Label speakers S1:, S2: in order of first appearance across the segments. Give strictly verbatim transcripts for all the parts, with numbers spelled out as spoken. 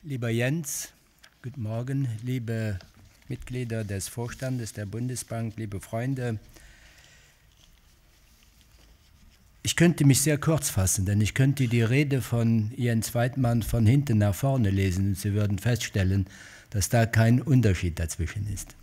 S1: Lieber Jens, guten Morgen, liebe Mitglieder des Vorstandes der Bundesbank, liebe Freunde. Ich könnte mich sehr kurz fassen, denn ich könnte die Rede von Jens Weidmann von hinten nach vorne lesen und Sie würden feststellen, dass da kein Unterschied dazwischen ist.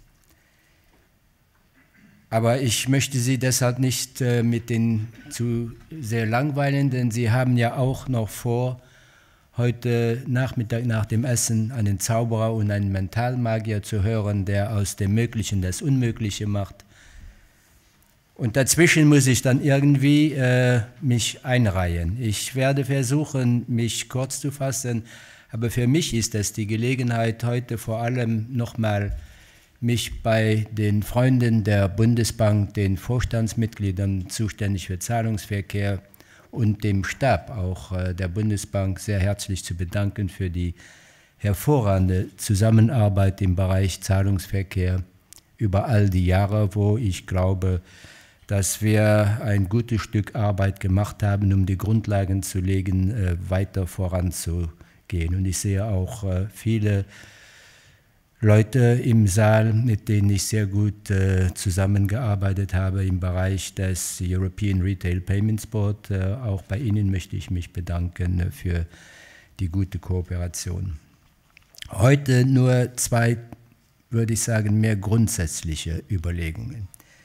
S1: Aber ich möchte Sie deshalb nicht äh, mit den zu sehr langweilen, denn Sie haben ja auch noch vor, heute Nachmittag nach dem Essen einen Zauberer und einen Mentalmagier zu hören, der aus dem Möglichen das Unmögliche macht. Und dazwischen muss ich dann irgendwie äh, mich einreihen. Ich werde versuchen, mich kurz zu fassen, aber für mich ist es die Gelegenheit, heute vor allem nochmal mich bei den Freunden der Bundesbank, den Vorstandsmitgliedern zuständig für Zahlungsverkehr und dem Stab auch äh, der Bundesbank sehr herzlich zu bedanken für die hervorragende Zusammenarbeit im Bereich Zahlungsverkehr über all die Jahre, wo ich glaube, dass wir ein gutes Stück Arbeit gemacht haben, um die Grundlagen zu legen, äh, weiter voranzugehen. Und ich sehe auch äh, viele Leute im Saal, mit denen ich sehr gut äh, zusammengearbeitet habe im Bereich des European Retail Payments Board. Äh, auch bei Ihnen möchte ich mich bedanken äh, für die gute Kooperation. Heute nur zwei, würde ich sagen, mehr grundsätzliche Überlegungen.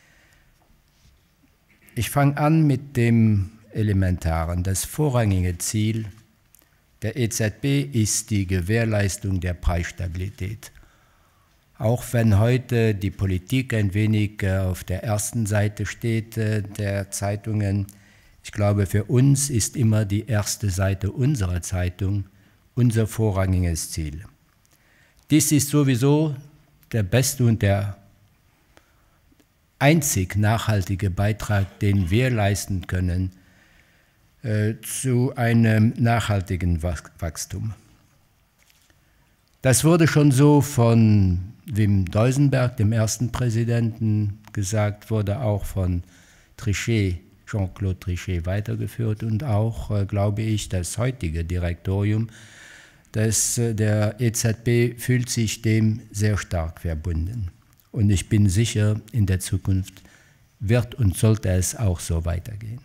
S1: Ich fange an mit dem Elementaren. Das vorrangige Ziel der E Z B ist die Gewährleistung der Preisstabilität. Auch wenn heute die Politik ein wenig auf der ersten Seite steht der Zeitungen, ich glaube, für uns ist immer die erste Seite unserer Zeitung unser vorrangiges Ziel. Dies ist sowieso der beste und der einzig nachhaltige Beitrag, den wir leisten können äh, zu einem nachhaltigen Wachstum. Das wurde schon so von Wim Duisenberg, dem ersten Präsidenten, gesagt, wurde auch von Trichet, Jean-Claude Trichet weitergeführt und auch, äh, glaube ich, das heutige Direktorium des, äh, der E Z B fühlt sich dem sehr stark verbunden. Und ich bin sicher, in der Zukunft wird und sollte es auch so weitergehen.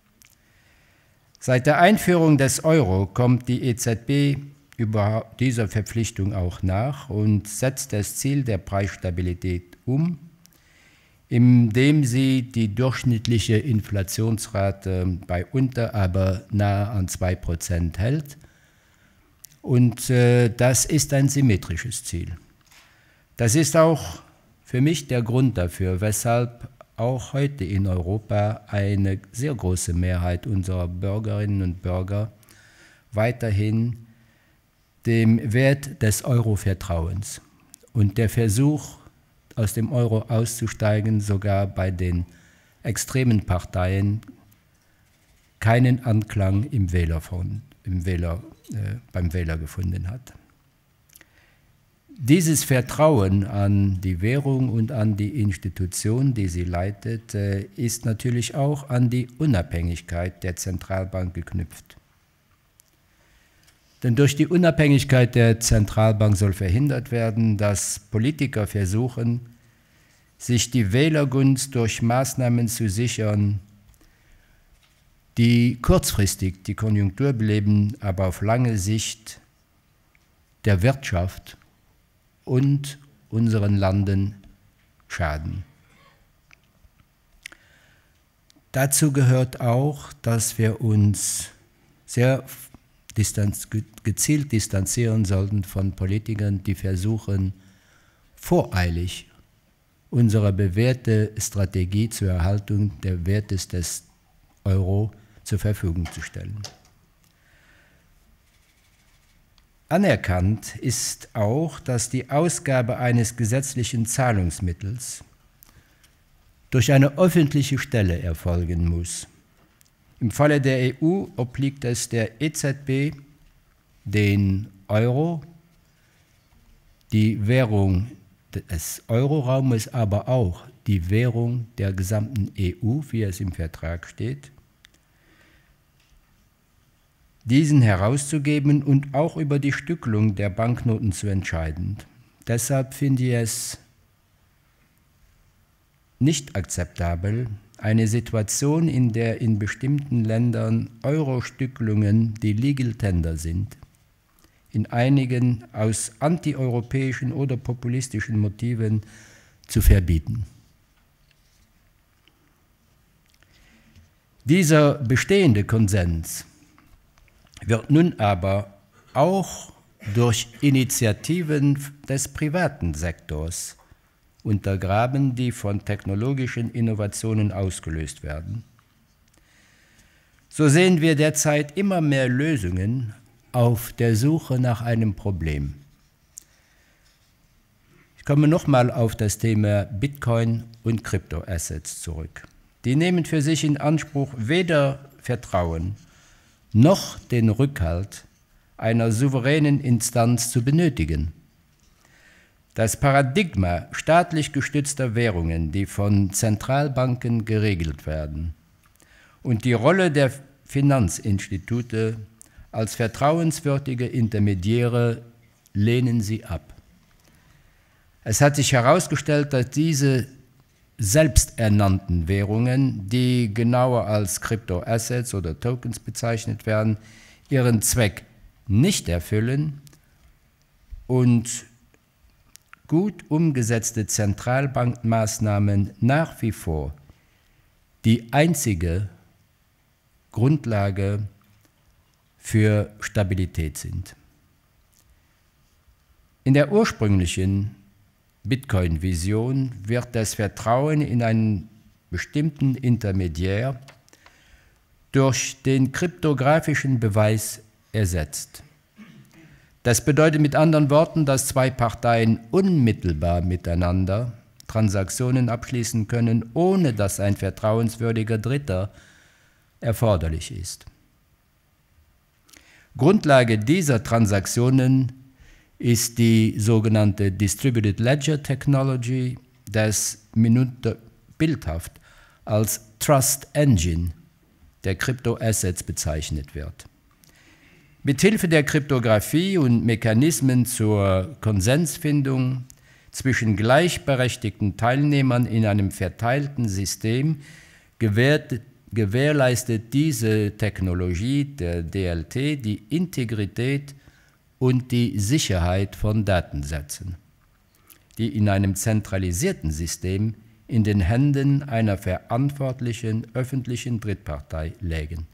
S1: Seit der Einführung des Euro kommt die E Z B über dieser Verpflichtung auch nach und setzt das Ziel der Preisstabilität um, indem sie die durchschnittliche Inflationsrate bei unter, aber nahe an zwei Prozent hält. Und äh, das ist ein symmetrisches Ziel. Das ist auch für mich der Grund dafür, weshalb auch heute in Europa eine sehr große Mehrheit unserer Bürgerinnen und Bürger weiterhin dem Wert des Euro-Vertrauens und der Versuch, aus dem Euro auszusteigen, sogar bei den extremen Parteien keinen Anklang im Wähler von, im Wähler, äh, beim Wähler gefunden hat. Dieses Vertrauen an die Währung und an die Institution, die sie leitet, äh, ist natürlich auch an die Unabhängigkeit der Zentralbank geknüpft. Denn durch die Unabhängigkeit der Zentralbank soll verhindert werden, dass Politiker versuchen, sich die Wählergunst durch Maßnahmen zu sichern, die kurzfristig die Konjunktur beleben, aber auf lange Sicht der Wirtschaft und unseren Landen schaden. Dazu gehört auch, dass wir uns sehr Distanz, gezielt distanzieren sollten von Politikern, die versuchen, voreilig unsere bewährte Strategie zur Erhaltung der Wertes des Euro zur Verfügung zu stellen. Anerkannt ist auch, dass die Ausgabe eines gesetzlichen Zahlungsmittels durch eine öffentliche Stelle erfolgen muss. Im Falle der E U obliegt es der E Z B, den Euro, die Währung des Euroraumes, aber auch die Währung der gesamten E U, wie es im Vertrag steht, diesen herauszugeben und auch über die Stückelung der Banknoten zu entscheiden. Deshalb finde ich es nicht akzeptabel, eine Situation, in der in bestimmten Ländern Euro-Stückelungen die Legal Tender sind, in einigen aus antieuropäischen oder populistischen Motiven zu verbieten. Dieser bestehende Konsens wird nun aber auch durch Initiativen des privaten Sektors untergraben, die von technologischen Innovationen ausgelöst werden. So sehen wir derzeit immer mehr Lösungen auf der Suche nach einem Problem. Ich komme nochmal auf das Thema Bitcoin und Kryptoassets zurück. Die nehmen für sich in Anspruch, weder Vertrauen noch den Rückhalt einer souveränen Instanz zu benötigen. Das Paradigma staatlich gestützter Währungen, die von Zentralbanken geregelt werden, und die Rolle der Finanzinstitute als vertrauenswürdige Intermediäre lehnen sie ab. Es hat sich herausgestellt, dass diese selbsternannten Währungen, die genauer als Kryptoassets oder Tokens bezeichnet werden, ihren Zweck nicht erfüllen und gut umgesetzte Zentralbankmaßnahmen nach wie vor die einzige Grundlage für Stabilität sind. In der ursprünglichen Bitcoin-Vision wird das Vertrauen in einen bestimmten Intermediär durch den kryptografischen Beweis ersetzt. Das bedeutet mit anderen Worten, dass zwei Parteien unmittelbar miteinander Transaktionen abschließen können, ohne dass ein vertrauenswürdiger Dritter erforderlich ist. Grundlage dieser Transaktionen ist die sogenannte Distributed Ledger Technology, das mitunter bildhaft als Trust Engine der Kryptoassets bezeichnet wird. Mithilfe der Kryptographie und Mechanismen zur Konsensfindung zwischen gleichberechtigten Teilnehmern in einem verteilten System gewährt, gewährleistet diese Technologie, der D L T, die Integrität und die Sicherheit von Datensätzen, die in einem zentralisierten System in den Händen einer verantwortlichen öffentlichen Drittpartei lägen.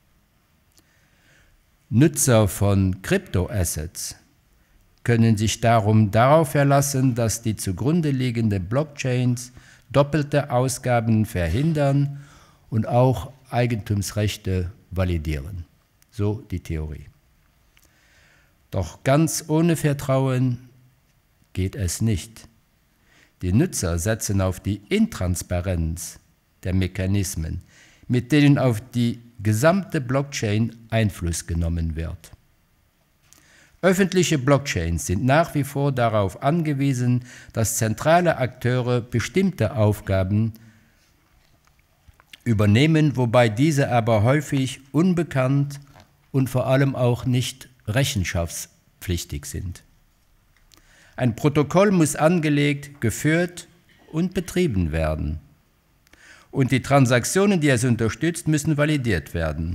S1: Nutzer von Kryptoassets können sich darum darauf verlassen, dass die zugrunde liegende Blockchains doppelte Ausgaben verhindern und auch Eigentumsrechte validieren. So die Theorie. Doch ganz ohne Vertrauen geht es nicht. Die Nutzer setzen auf die Intransparenz der Mechanismen, mit denen auf die gesamte Blockchain Einfluss genommen wird. Öffentliche Blockchains sind nach wie vor darauf angewiesen, dass zentrale Akteure bestimmte Aufgaben übernehmen, wobei diese aber häufig unbekannt und vor allem auch nicht rechenschaftspflichtig sind. Ein Protokoll muss angelegt, geführt und betrieben werden. Und die Transaktionen, die es unterstützt, müssen validiert werden.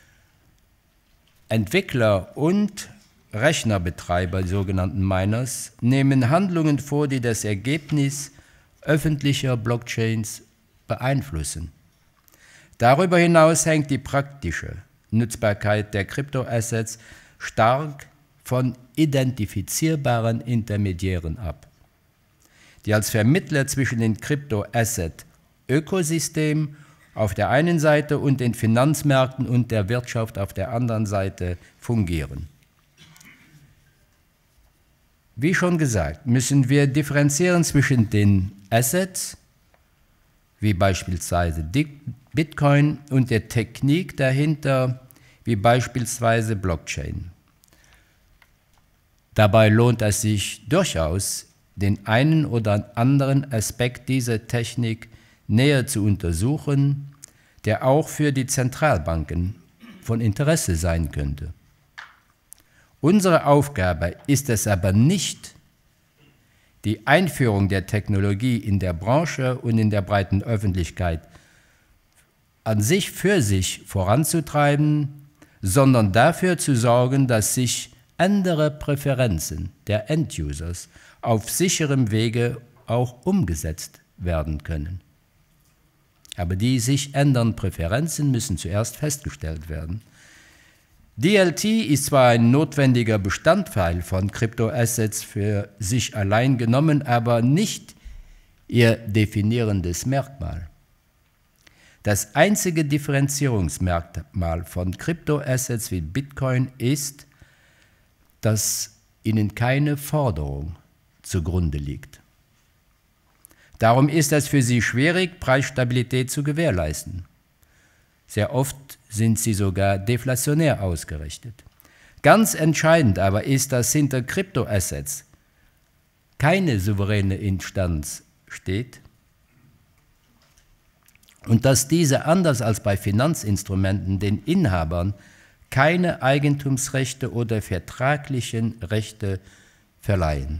S1: Entwickler und Rechnerbetreiber, die sogenannten Miners, nehmen Handlungen vor, die das Ergebnis öffentlicher Blockchains beeinflussen. Darüber hinaus hängt die praktische Nutzbarkeit der Kryptoassets stark von identifizierbaren Intermediären ab, die als Vermittler zwischen den Kryptoasset-Ökosystem auf der einen Seite und den Finanzmärkten und der Wirtschaft auf der anderen Seite fungieren. Wie schon gesagt, müssen wir differenzieren zwischen den Assets, wie beispielsweise Bitcoin, und der Technik dahinter, wie beispielsweise Blockchain. Dabei lohnt es sich durchaus, den einen oder anderen Aspekt dieser Technik näher zu untersuchen, der auch für die Zentralbanken von Interesse sein könnte. Unsere Aufgabe ist es aber nicht, die Einführung der Technologie in der Branche und in der breiten Öffentlichkeit an sich für sich voranzutreiben, sondern dafür zu sorgen, dass sich andere Präferenzen der End-Users auf sicherem Wege auch umgesetzt werden können. Aber die sich ändernden Präferenzen müssen zuerst festgestellt werden. D L T ist zwar ein notwendiger Bestandteil von Kryptoassets für sich allein genommen, aber nicht ihr definierendes Merkmal. Das einzige Differenzierungsmerkmal von Kryptoassets wie Bitcoin ist, dass ihnen keine Forderung zugrunde liegt. Darum ist es für sie schwierig, Preisstabilität zu gewährleisten. Sehr oft sind sie sogar deflationär ausgerichtet. Ganz entscheidend aber ist, dass hinter Kryptoassets keine souveräne Instanz steht und dass diese anders als bei Finanzinstrumenten den Inhabern keine Eigentumsrechte oder vertraglichen Rechte verleihen.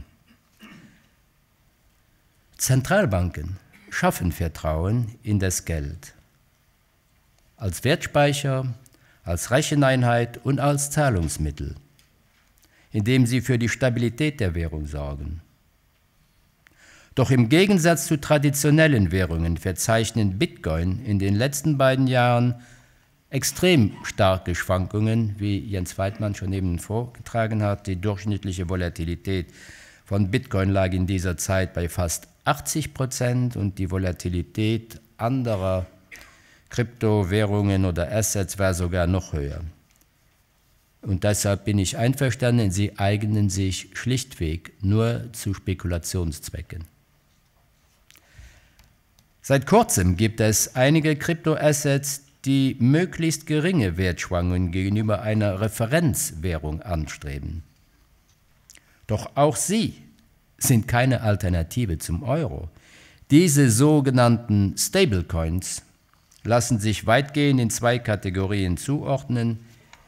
S1: Zentralbanken schaffen Vertrauen in das Geld als Wertspeicher, als Recheneinheit und als Zahlungsmittel, indem sie für die Stabilität der Währung sorgen. Doch im Gegensatz zu traditionellen Währungen verzeichnen Bitcoin in den letzten beiden Jahren extrem starke Schwankungen, wie Jens Weidmann schon eben vorgetragen hat. Die durchschnittliche Volatilität von Bitcoin lag in dieser Zeit bei fast achtzig Prozent und die Volatilität anderer Kryptowährungen oder Assets war sogar noch höher. Und deshalb bin ich einverstanden, sie eignen sich schlichtweg nur zu Spekulationszwecken. Seit kurzem gibt es einige Kryptoassets, die möglichst geringe Wertschwankungen gegenüber einer Referenzwährung anstreben. Doch auch sie sind keine Alternative zum Euro. Diese sogenannten Stablecoins lassen sich weitgehend in zwei Kategorien zuordnen.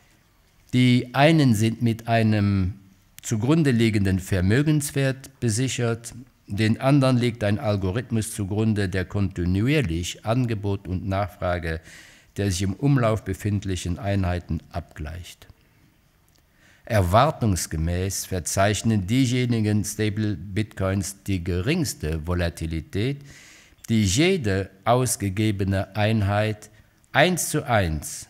S1: Die einen sind mit einem zugrunde liegenden Vermögenswert besichert, den anderen liegt ein Algorithmus zugrunde, der kontinuierlich Angebot und Nachfrage der sich im Umlauf befindlichen Einheiten abgleicht. Erwartungsgemäß verzeichnen diejenigen Stable Bitcoins die geringste Volatilität, die jede ausgegebene Einheit eins zu eins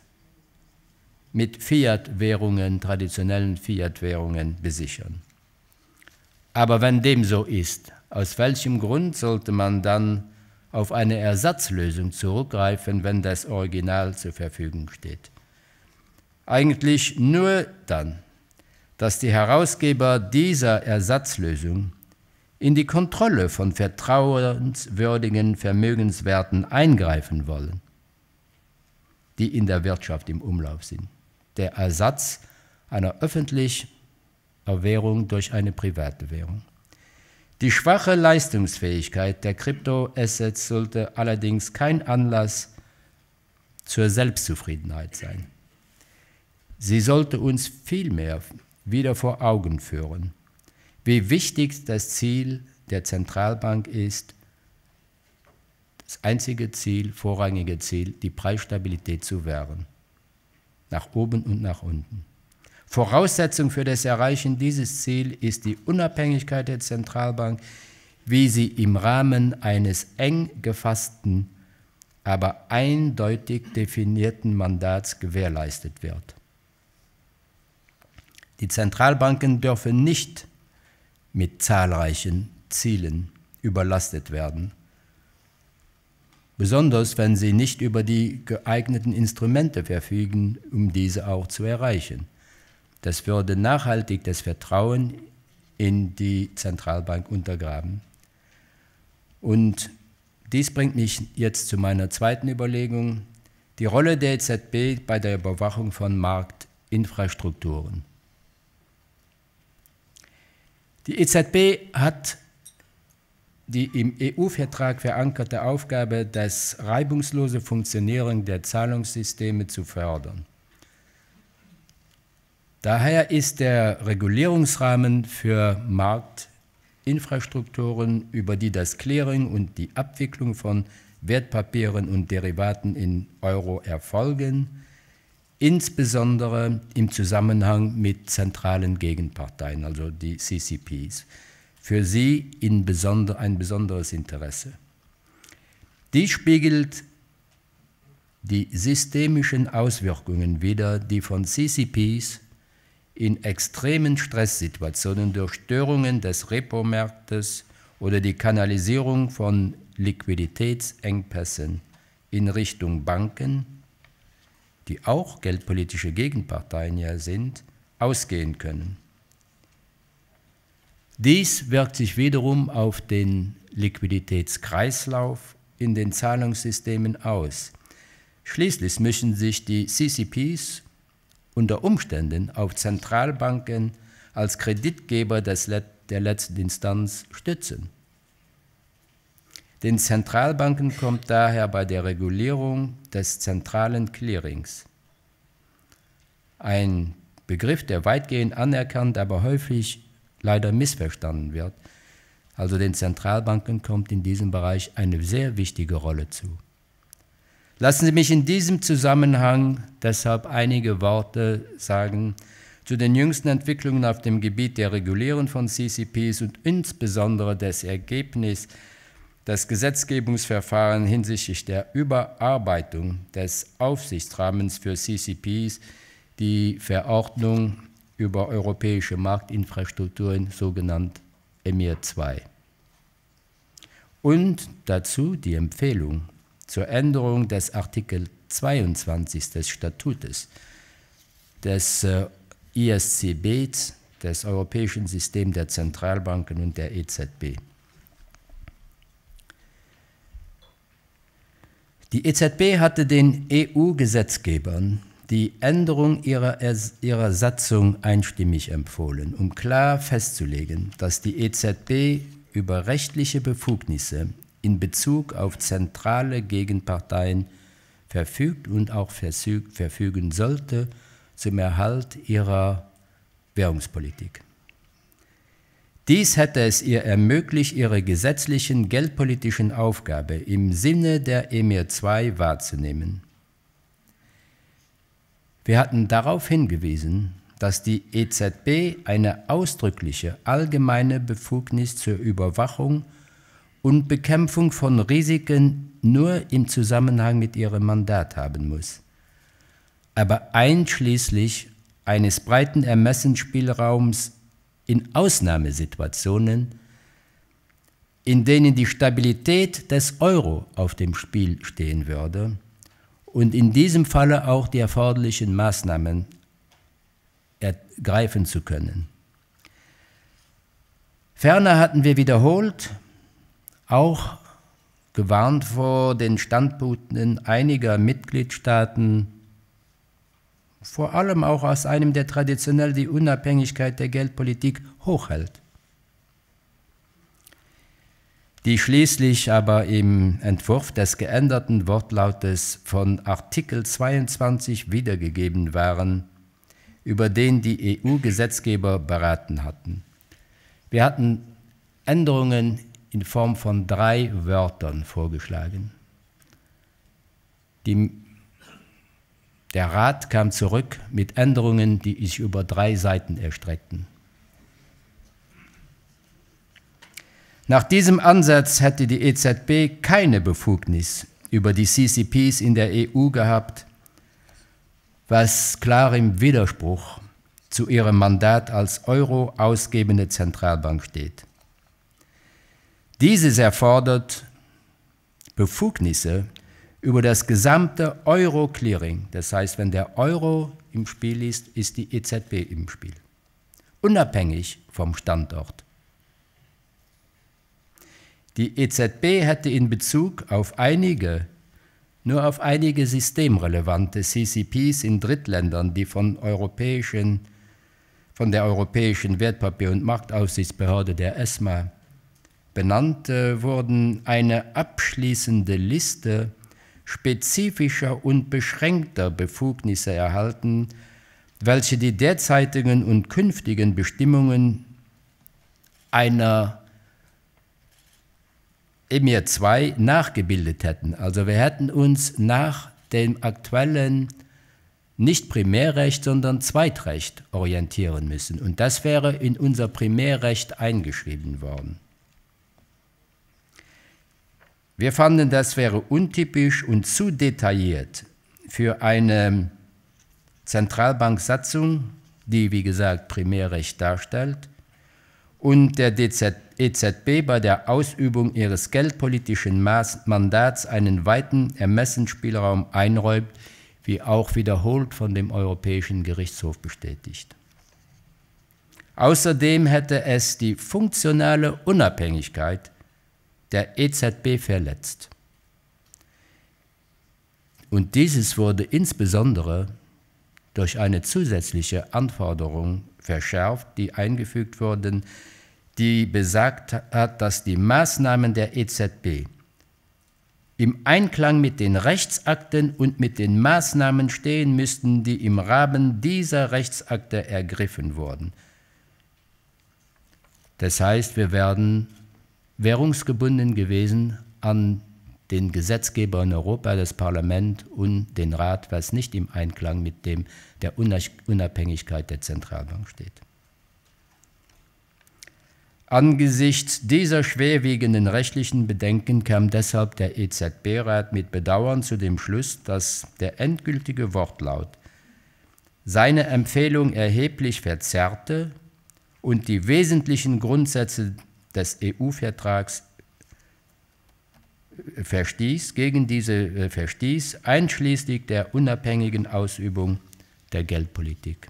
S1: mit Fiat-Währungen, traditionellen Fiat-Währungen besichern. Aber wenn dem so ist, aus welchem Grund sollte man dann auf eine Ersatzlösung zurückgreifen, wenn das Original zur Verfügung steht? Eigentlich nur dann, dass die Herausgeber dieser Ersatzlösung in die Kontrolle von vertrauenswürdigen Vermögenswerten eingreifen wollen, die in der Wirtschaft im Umlauf sind. Der Ersatz einer öffentlichen Währung durch eine private Währung. Die schwache Leistungsfähigkeit der Kryptoassets sollte allerdings kein Anlass zur Selbstzufriedenheit sein. Sie sollte uns vielmehr wieder vor Augen führen, wie wichtig das Ziel der Zentralbank ist, das einzige Ziel, vorrangige Ziel, die Preisstabilität zu wahren, nach oben und nach unten. Voraussetzung für das Erreichen dieses Ziels ist die Unabhängigkeit der Zentralbank, wie sie im Rahmen eines eng gefassten, aber eindeutig definierten Mandats gewährleistet wird. Die Zentralbanken dürfen nicht mit zahlreichen Zielen überlastet werden, besonders wenn sie nicht über die geeigneten Instrumente verfügen, um diese auch zu erreichen. Das würde nachhaltig das Vertrauen in die Zentralbank untergraben. Und dies bringt mich jetzt zu meiner zweiten Überlegung, die Rolle der E Z B bei der Überwachung von Marktinfrastrukturen. Die E Z B hat die im E U-Vertrag verankerte Aufgabe, das reibungslose Funktionieren der Zahlungssysteme zu fördern. Daher ist der Regulierungsrahmen für Marktinfrastrukturen, über die das Clearing und die Abwicklung von Wertpapieren und Derivaten in Euro erfolgen, insbesondere im Zusammenhang mit zentralen Gegenparteien, also die C C Ps, für sie in besonder, ein besonderes Interesse. Dies spiegelt die systemischen Auswirkungen wider, die von C C Ps in extremen Stresssituationen durch Störungen des Repo-Marktes oder die Kanalisierung von Liquiditätsengpässen in Richtung Banken, die auch geldpolitische Gegenparteien ja sind, ausgehen können. Dies wirkt sich wiederum auf den Liquiditätskreislauf in den Zahlungssystemen aus. Schließlich müssen sich die C C Ps unter Umständen auf Zentralbanken als Kreditgeber des Let- der letzten Instanz stützen. Den Zentralbanken kommt daher bei der Regulierung des zentralen Clearings, ein Begriff, der weitgehend anerkannt, aber häufig leider missverstanden wird, also den Zentralbanken kommt in diesem Bereich eine sehr wichtige Rolle zu. Lassen Sie mich in diesem Zusammenhang deshalb einige Worte sagen zu den jüngsten Entwicklungen auf dem Gebiet der Regulierung von C C Ps und insbesondere des Ergebnisses des Gesetzgebungsverfahrens hinsichtlich der Überarbeitung des Aufsichtsrahmens für C C Ps, die Verordnung über europäische Marktinfrastrukturen, sogenannt EMIR zwei. Und dazu die Empfehlung zur Änderung des Artikel zweiundzwanzig des Statutes des äh, I S C Bs, des Europäischen Systems der Zentralbanken und der E Z B. Die E Z B hatte den E U-Gesetzgebern die Änderung ihrer, ihrer Satzung einstimmig empfohlen, um klar festzulegen, dass die E Z B über rechtliche Befugnisse in Bezug auf zentrale Gegenparteien verfügt und auch verfügen sollte zum Erhalt ihrer Währungspolitik. Dies hätte es ihr ermöglicht, ihre gesetzlichen geldpolitischen Aufgaben im Sinne der EMIR zwei wahrzunehmen. Wir hatten darauf hingewiesen, dass die E Z B eine ausdrückliche allgemeine Befugnis zur Überwachung und Bekämpfung von Risiken nur im Zusammenhang mit ihrem Mandat haben muss, aber einschließlich eines breiten Ermessensspielraums in Ausnahmesituationen, in denen die Stabilität des Euro auf dem Spiel stehen würde und in diesem Falle auch die erforderlichen Maßnahmen ergreifen zu können. Ferner hatten wir wiederholt auch gewarnt vor den Standpunkten einiger Mitgliedstaaten, vor allem auch aus einem, der traditionell die Unabhängigkeit der Geldpolitik hochhält, die schließlich aber im Entwurf des geänderten Wortlautes von Artikel zweiundzwanzig wiedergegeben waren, über den die E U-Gesetzgeber beraten hatten. Wir hatten Änderungen in Form von drei Wörtern vorgeschlagen. Die Der Rat kam zurück mit Änderungen, die sich über drei Seiten erstreckten. Nach diesem Ansatz hätte die E Z B keine Befugnis über die C C Ps in der E U gehabt, was klar im Widerspruch zu ihrem Mandat als Euro ausgebende Zentralbank steht. Dieses erfordert Befugnisse über das gesamte Euro-Clearing. Das heißt, wenn der Euro im Spiel ist, ist die E Z B im Spiel, unabhängig vom Standort. Die E Z B hätte in Bezug auf einige, nur auf einige systemrelevante C C Ps in Drittländern, die von, europäischen, von der Europäischen Wertpapier- und Marktaufsichtsbehörde der ESMA benannt äh, wurden, eine abschließende Liste spezifischer und beschränkter Befugnisse erhalten, welche die derzeitigen und künftigen Bestimmungen einer EMIR zwei nachgebildet hätten. Also wir hätten uns nach dem aktuellen nicht Primärrecht, sondern Zweitrecht orientieren müssen. Und das wäre in unser Primärrecht eingeschrieben worden. Wir fanden, das wäre untypisch und zu detailliert für eine Zentralbanksatzung, die, wie gesagt, Primärrecht darstellt und der E Z B bei der Ausübung ihres geldpolitischen Mandats einen weiten Ermessensspielraum einräumt, wie auch wiederholt von dem Europäischen Gerichtshof bestätigt. Außerdem hätte es die funktionale Unabhängigkeit der E Z B verletzt. Und dieses wurde insbesondere durch eine zusätzliche Anforderung verschärft, die eingefügt wurde, die besagt hat, dass die Maßnahmen der E Z B im Einklang mit den Rechtsakten und mit den Maßnahmen stehen müssten, die im Rahmen dieser Rechtsakte ergriffen wurden. Das heißt, wir wären währungsgebunden gewesen an den Gesetzgeber in Europa, das Parlament und den Rat, was nicht im Einklang mit dem der Unabhängigkeit der Zentralbank steht. Angesichts dieser schwerwiegenden rechtlichen Bedenken kam deshalb der E Z B-Rat mit Bedauern zu dem Schluss, dass der endgültige Wortlaut seine Empfehlung erheblich verzerrte und die wesentlichen Grundsätze des E U-Vertrags verstieß, gegen diese verstieß, einschließlich der unabhängigen Ausübung der Geldpolitik.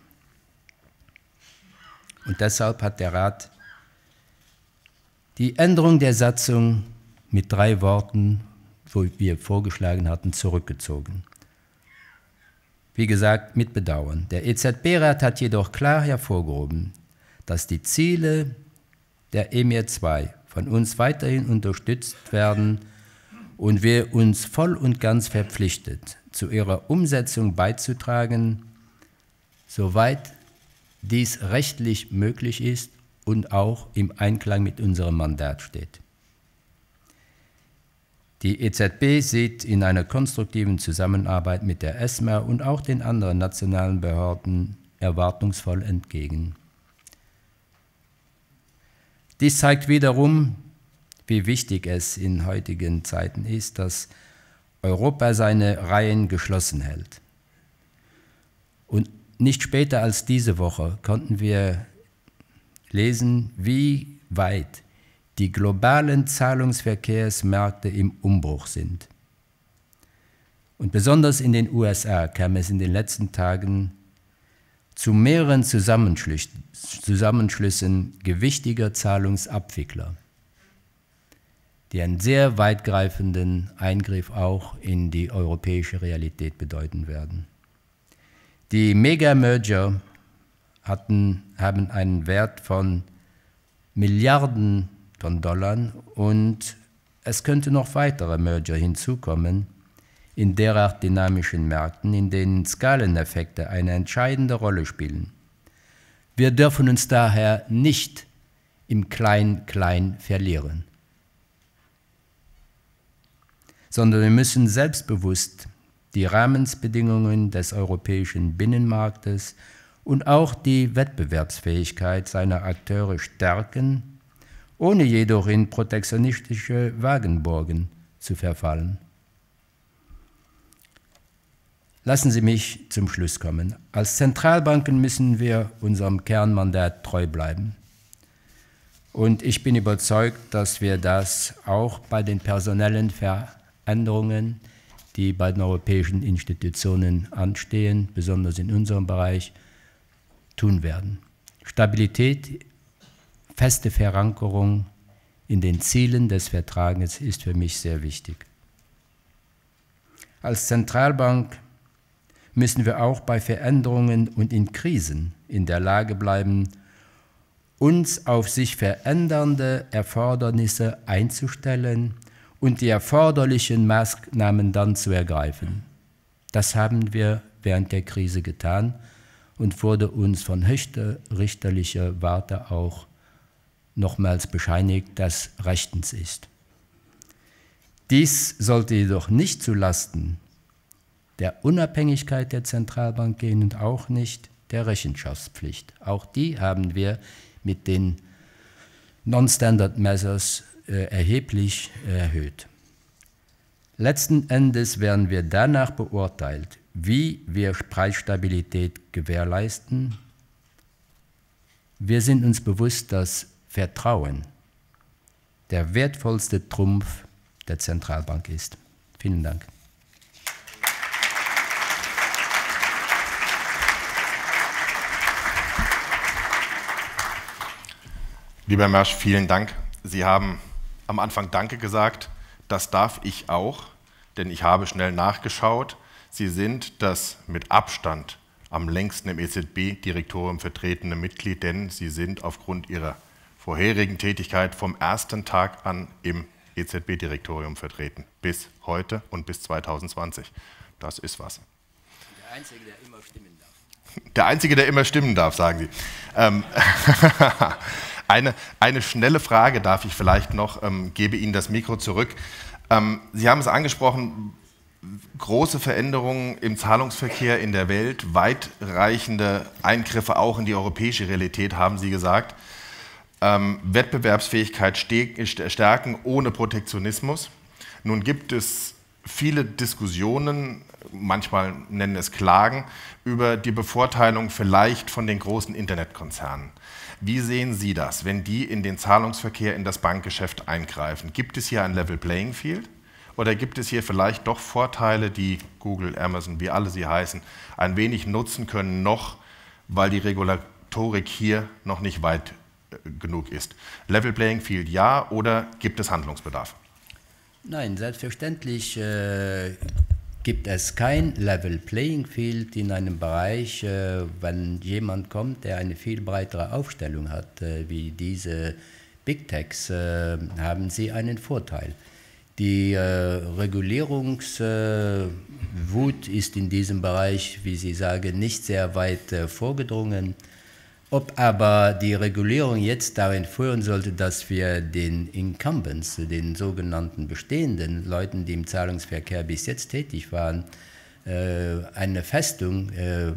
S1: Und deshalb hat der Rat die Änderung der Satzung mit drei Worten, wo wir vorgeschlagen hatten, zurückgezogen. Wie gesagt, mit Bedauern. Der E Z B-Rat hat jedoch klar hervorgehoben, dass die Ziele der EMIR zwei von uns weiterhin unterstützt werden und wir uns voll und ganz verpflichtet, zu ihrer Umsetzung beizutragen, soweit dies rechtlich möglich ist und auch im Einklang mit unserem Mandat steht. Die E Z B sieht in einer konstruktiven Zusammenarbeit mit der ESMA und auch den anderen nationalen Behörden erwartungsvoll entgegen. Dies zeigt wiederum, wie wichtig es in heutigen Zeiten ist, dass Europa seine Reihen geschlossen hält. Und nicht später als diese Woche konnten wir lesen, wie weit die globalen Zahlungsverkehrsmärkte im Umbruch sind. Und besonders in den U S A kam es in den letzten Tagen zu mehreren Zusammenschlüssen, Zusammenschlüssen gewichtiger Zahlungsabwickler, die einen sehr weitgreifenden Eingriff auch in die europäische Realität bedeuten werden. Die Mega-Merger hatten, haben einen Wert von Milliarden von Dollar und es könnte noch weitere Merger hinzukommen in derart dynamischen Märkten, in denen Skaleneffekte eine entscheidende Rolle spielen. Wir dürfen uns daher nicht im Klein-Klein verlieren, sondern wir müssen selbstbewusst die Rahmenbedingungen des europäischen Binnenmarktes und auch die Wettbewerbsfähigkeit seiner Akteure stärken, ohne jedoch in protektionistische Wagenburgen zu verfallen. Lassen Sie mich zum Schluss kommen. Als Zentralbanken müssen wir unserem Kernmandat treu bleiben. Und ich bin überzeugt, dass wir das auch bei den personellen Veränderungen, die bei den europäischen Institutionen anstehen, besonders in unserem Bereich, tun werden. Stabilität, feste Verankerung in den Zielen des Vertrages ist für mich sehr wichtig. Als Zentralbank müssen wir auch bei Veränderungen und in Krisen in der Lage bleiben, uns auf sich verändernde Erfordernisse einzustellen und die erforderlichen Maßnahmen dann zu ergreifen. Das haben wir während der Krise getan und wurde uns von höchster richterlicher Warte auch nochmals bescheinigt, dass rechtens ist. Dies sollte jedoch nicht zulasten der Unabhängigkeit der Zentralbank gehen und auch nicht der Rechenschaftspflicht. Auch die haben wir mit den Non-Standard Measures äh, erheblich erhöht. Letzten Endes werden wir danach beurteilt, wie wir Preisstabilität gewährleisten. Wir sind uns bewusst, dass Vertrauen der wertvollste Trumpf der Zentralbank ist. Vielen Dank.
S2: Lieber Herr Mersch, vielen Dank. Sie haben am Anfang Danke gesagt. Das darf ich auch, denn ich habe schnell nachgeschaut. Sie sind das mit Abstand am längsten im E Z B-Direktorium vertretene Mitglied, denn Sie sind aufgrund Ihrer vorherigen Tätigkeit vom ersten Tag an im E Z B-Direktorium vertreten, bis heute und bis zweitausendzwanzig. Das ist was.
S1: Der Einzige, der immer stimmen darf.
S2: Der Einzige, der immer stimmen darf, sagen Sie. Ähm, eine, eine schnelle Frage darf ich vielleicht noch, ähm, gebe Ihnen das Mikro zurück. Ähm, Sie haben es angesprochen, große Veränderungen im Zahlungsverkehr in der Welt, weitreichende Eingriffe auch in die europäische Realität, haben Sie gesagt. Ähm, Wettbewerbsfähigkeit stärken ohne Protektionismus. Nun gibt es viele Diskussionen, manchmal nennen es Klagen, über die Bevorteilung vielleicht von den großen Internetkonzernen. Wie sehen Sie das, wenn die in den Zahlungsverkehr, in das Bankgeschäft eingreifen? Gibt es hier ein Level Playing Field oder gibt es hier vielleicht doch Vorteile, die Google, Amazon, wie alle sie heißen, ein wenig nutzen können noch, weil die Regulatorik hier noch nicht weit genug ist? Level Playing Field ja oder gibt es Handlungsbedarf?
S1: Nein, selbstverständlich äh, gibt es kein Level Playing Field in einem Bereich, äh, wenn jemand kommt, der eine viel breitere Aufstellung hat, äh, wie diese Big Techs, äh, haben sie einen Vorteil. Die äh, Regulierungswut äh, ist in diesem Bereich, wie Sie sagen, nicht sehr weit äh, vorgedrungen. Ob aber die Regulierung jetzt darin führen sollte, dass wir den Incumbents, den sogenannten bestehenden Leuten, die im Zahlungsverkehr bis jetzt tätig waren, eine Festung,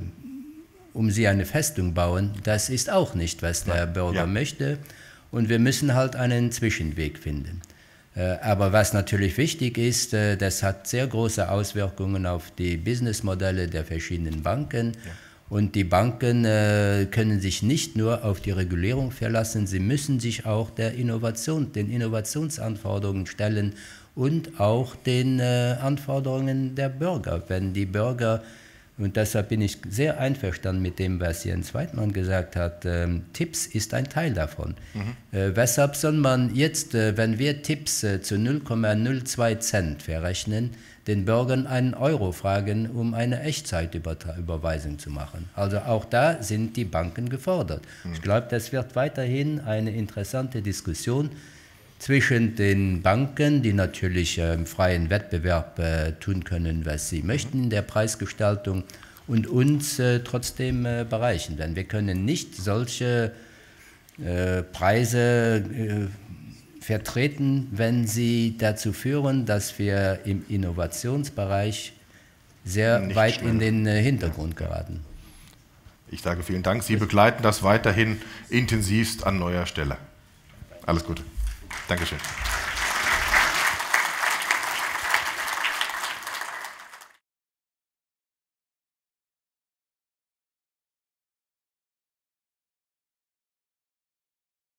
S1: um sie eine Festung bauen, das ist auch nicht, was der Bürger ja. möchte. Und wir müssen halt einen Zwischenweg finden. Aber was natürlich wichtig ist, das hat sehr große Auswirkungen auf die Businessmodelle der verschiedenen Banken. Ja. Und die Banken äh, können sich nicht nur auf die Regulierung verlassen, sie müssen sich auch der Innovation, den Innovationsanforderungen stellen und auch den äh, Anforderungen der Bürger. Wenn die Bürger, und deshalb bin ich sehr einverstanden mit dem, was Jens Weidmann gesagt hat, äh, Tipps ist ein Teil davon. Mhm. Äh, weshalb soll man jetzt, äh, wenn wir Tipps äh, zu null Komma null zwei Cent verrechnen, den Bürgern einen Euro fragen, um eine Echtzeitüberweisung zu machen. Also auch da sind die Banken gefordert. Mhm. Ich glaube, das wird weiterhin eine interessante Diskussion zwischen den Banken, die natürlich äh, im freien Wettbewerb äh, tun können, was sie möchten in der Preisgestaltung, und uns äh, trotzdem äh, bereichen. Denn wir können nicht solche äh, Preise äh, vertreten, wenn sie dazu führen, dass wir im Innovationsbereich sehr Nicht weit schnell. in den Hintergrund geraten.
S2: Ich sage vielen Dank. Sie begleiten das weiterhin intensivst an neuer Stelle. Alles Gute. Dankeschön.